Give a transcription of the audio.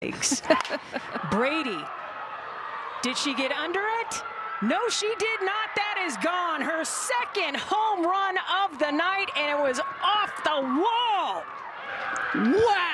Brady. Did she get under it? No, she did not. That is gone. Her second home run of the night, and it was off the wall. Wow.